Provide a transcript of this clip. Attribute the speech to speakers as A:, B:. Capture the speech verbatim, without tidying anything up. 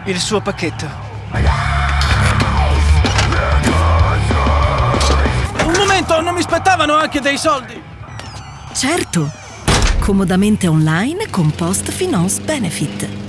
A: il suo pacchetto.
B: Un momento, non mi spettavano anche dei soldi?
C: Certo! Comodamente online con Post Finance Benefit.